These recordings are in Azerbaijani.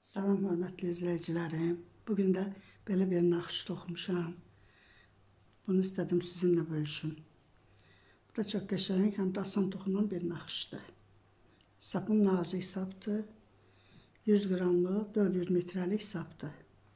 Salam hörmətli izləyicilərim. Bugün də belə bir naxış toxumuşam. Bunu istədim sizinlə bölüşüm. Bu da çox qəşəng, həm də asan toxunan bir naxışdır. Sapım nazik sapdır. 100 qramlıq 400 metrəlik sapdır.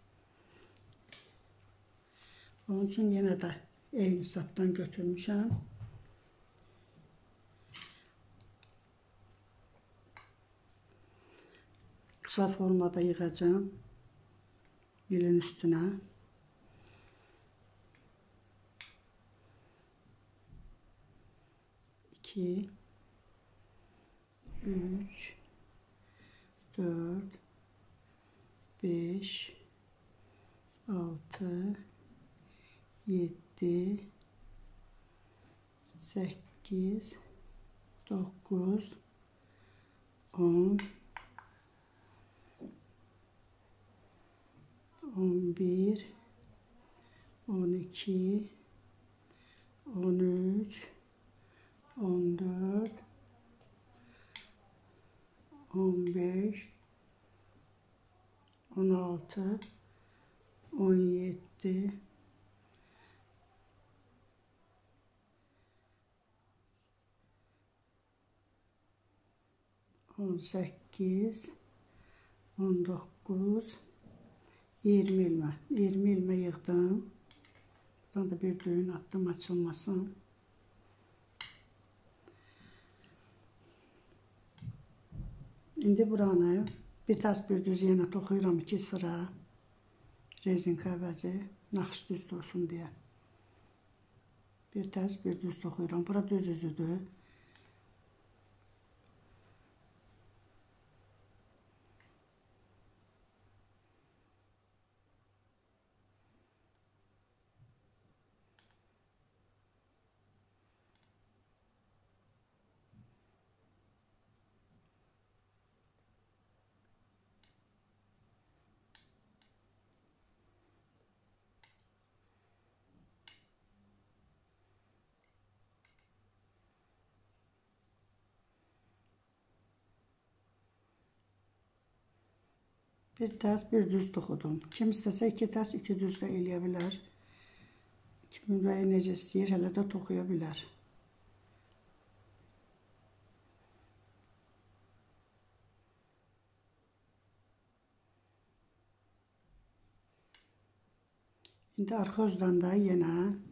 Onun üçün yenə də eyni sapdan götürmüşəm. Kısa formada yığacağım gülün üstüne. İki, üç, dört, beş, altı, yedi, sekiz, dokuz, 10, 11, 12, 13, 14, 15, 16, 17, 18, 19, 20 ilmə. 20 ilmə yığdım. Buradan da bir düğün attım, açılmasın. İndi buranı bir tas bir düz yenə toxuyuram 2 sıra. Rezinka əvəzi naxış düz dursun deyə. Bir tas bir düz toxuyuram. Bura düz üzüdür. Bir tərs bir düz toxudum. Kim istəsə 2 tərs 2 düz də eləyə bilər. Kimin ürəyi necə istəyir, hələ də toxuya bilər. İndi arxa üzdən də yenə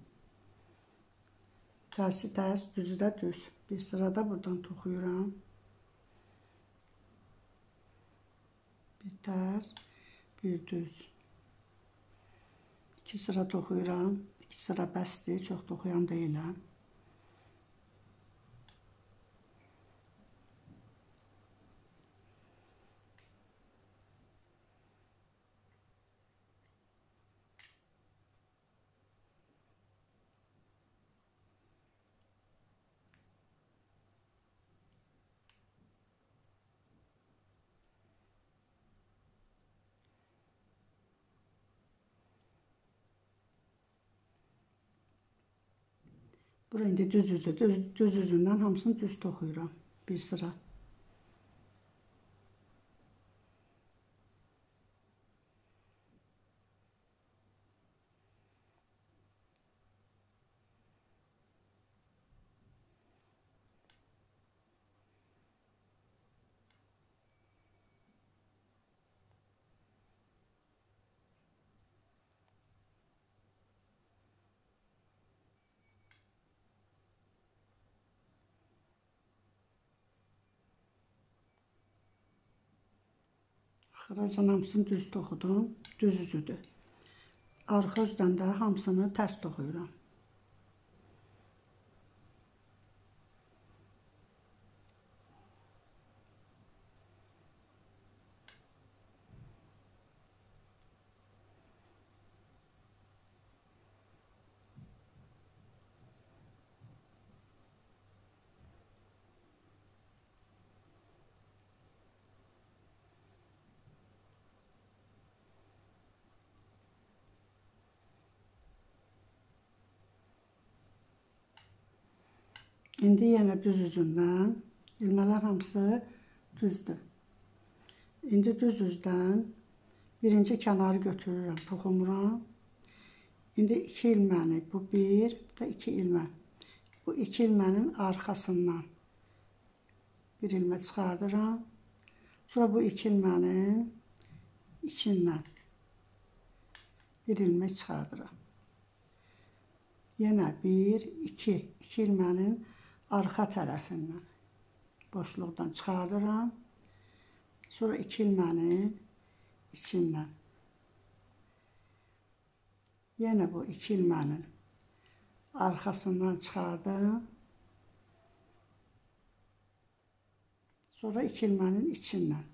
tərsi tərs, düzü də düz. Bir sırada buradan toxuyuram. Bir tərs, bir düz. 2 sıra toxuyuram. 2 sıra bəsdir, çox toxuyan deyiləm. Bura indi düz üzündən hamısını düz toxuyuram. Bir sıra. Axıracan hamısını düz toxudum. Düz üzüdür. Arxa üzdən də hamısını tərs toxuyuram. İndi yenə düz üzündən ilmələr hamısı düzdür. İndi düz üzdən birinci kənarı götürürəm, toxumuram. İndi 2 ilməni, bu 1, bu da 2 ilmə. Bu 2 ilmənin arxasından bir ilmə çıxardıram. Sonra bu 2 ilmənin içindən bir ilmə çıxardıram. Yenə 1, 2, 2 ilmənin arxa tərəfindən boşluqdan çıxardıram. Sonra 2 ilmənin içindən. Yenə bu 2 ilmənin arxasından çıxardım. Sonra 2 ilmənin içindən.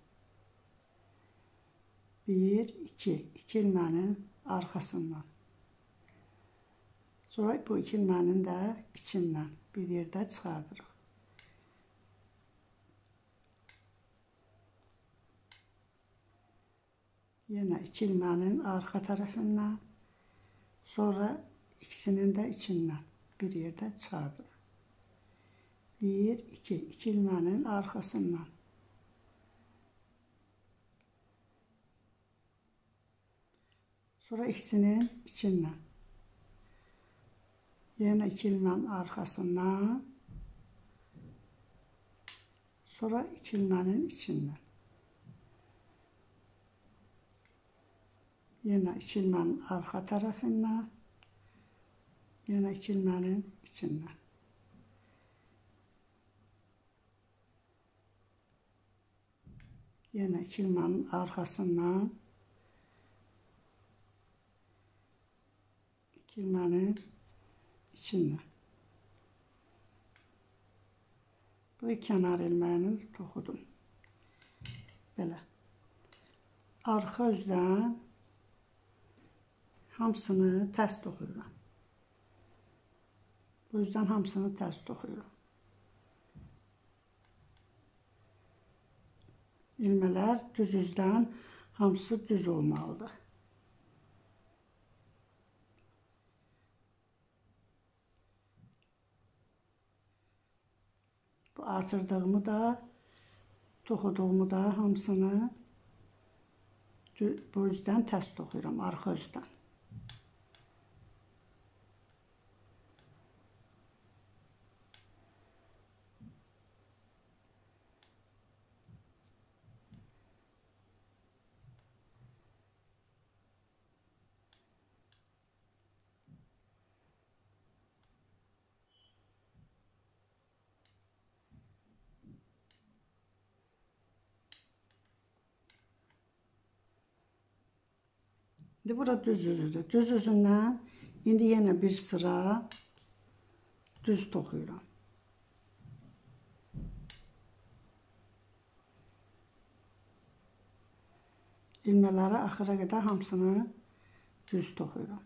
1, 2, 2 ilmənin arxasından. Sonra bu 2 ilmənin də içindən bir yerdə çıxardırıq. Yenə 2 ilmənin arxa tərəfindən, sonra ikisinin də içindən bir yerdə çıxardırıq. 1, 2, 2 ilmənin arxasından. Sonra ikisinin içindən. Yenə 2 ilmənin arxasından, sonra 2 ilmənin içindən. Yenə 2 ilmənin arxa tərəfindən, yenə 2 ilmənin içindən. Yenə 2 ilmənin arxasından, 2 ilmənin içindən. Bu kənar ilməyini toxudum. Belə. Arxa üzdən hamısını tərs toxuyuram. Bu yüzden hamısını tərs toxuyuram. İlmələr düz üzdən hamısı düz olmalıdır. Bu artırdığımı da, toxuduğumu da hamısını bu üzdən tərs toxuyuram, arxa üzdən. İndi bura düz üzüdür. Düz üzündən indi yenə bir sıra düz toxuyuram. İlmələri axıra qədər hamısını düz toxuyuram.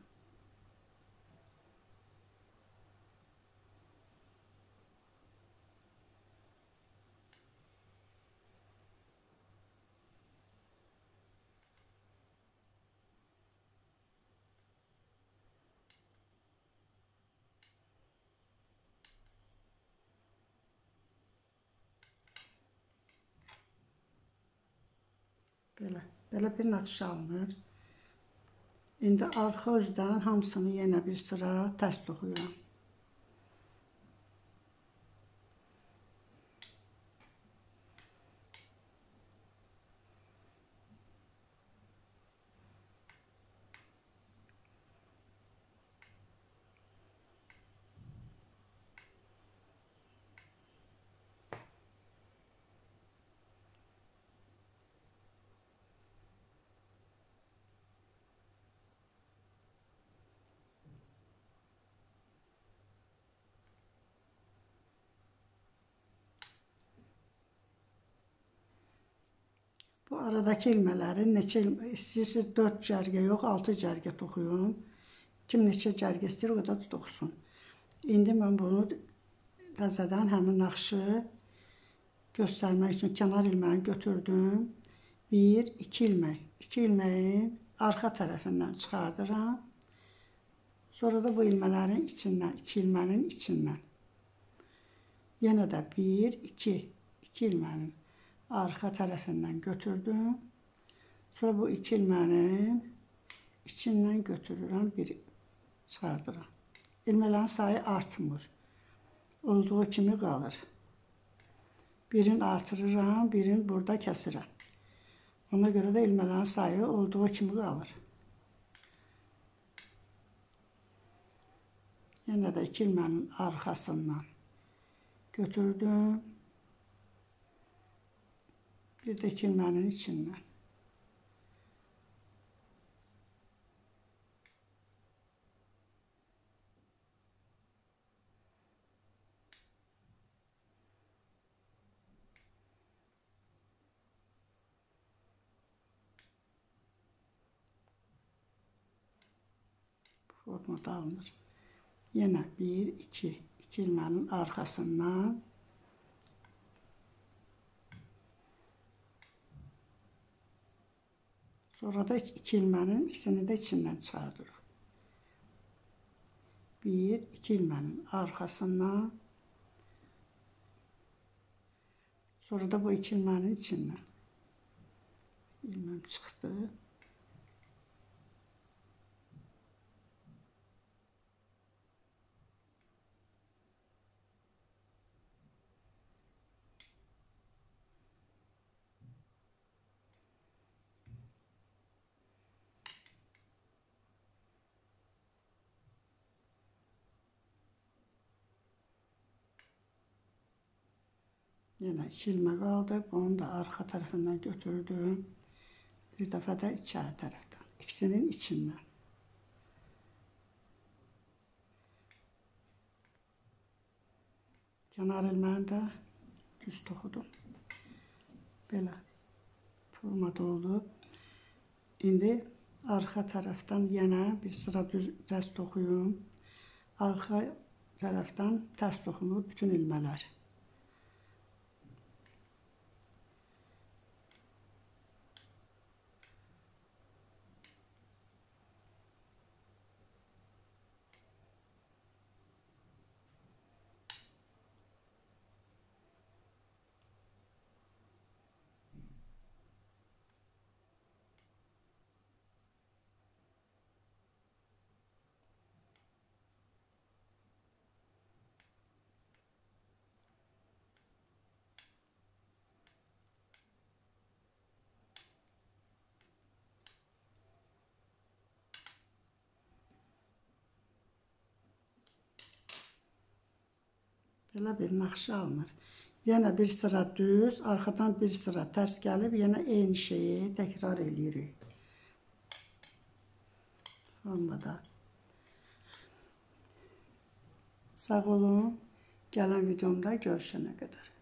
Belə bir naxış alınır. İndi arxa üzdən hamısını yenə bir sıra tərs toxuyuram. Bu aradakı ilmələri neçə istəyirsiniz 4 cərgə yox 6 cərgə toxuyun. Kim neçə cərgə istəyir o da toxusun. İndi mən bunu təzədən həmin naxışı göstərmək üçün kənar ilməni götürdüm. 1, 2 ilmək. 2 ilməyin arxa tərəfindən çıxardıram. Sonra da bu ilmələrin içindən, 2 ilmənin içindən. Yenə də 1, 2, 2 ilmənin arxa tərəfindən götürdüm. Sonra bu 2 ilmənin içindən götürürəm, bir çıxardıram. İlmələrin sayı artmır. Olduğu kimi qalır. Birini artırıram, birini burada kəsirəm. Ona görə də ilmələrin sayı olduğu kimi qalır. Yenə də 2 ilmənin arxasından götürdüm. Bir də 2 ilmənin içindən. Formada alınır. Yenə 1, 2 ilmənin arxasından sonra da 2 ilmənin ikisini də içindən çıxardırıq. 1, 2 ilmənin arxasından sonra da bu 2 ilmənin içindən. İlməm çıxdı. Yenə 2 ilmə qaldı. Bunu da arxa tərəfindən götürdüm. Bir dəfə də içəri tərəfdən. İkisinin içindən. Kənar ilməni də düz toxudum. Belə formada oldu. İndi arxa tərəfdən yenə bir sıra düz tərs toxuyum. Arxa tərəfdən tərs toxunur bütün ilmələr. Belə bir naxşı alınır. Yenə bir sıra düz, arxadan bir sıra tərs gəlib, yenə eyni şeyi təkrar edirik. Formada. Sağ olun. Gələn videomda görüşənə qədər.